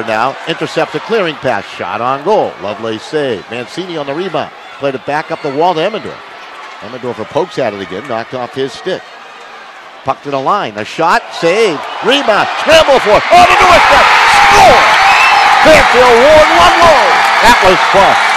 Now intercepts a clearing pass, shot on goal. Lovelace save. Mancini on the rebound. Played it back up the wall to Emmendorf. Emmendorfer pokes at it again, knocked off his stick. Puck to the line. A shot, save, rebound, scramble for it. Oh, the doorstep, score! Fairfield Ward Ludlow. That was fun.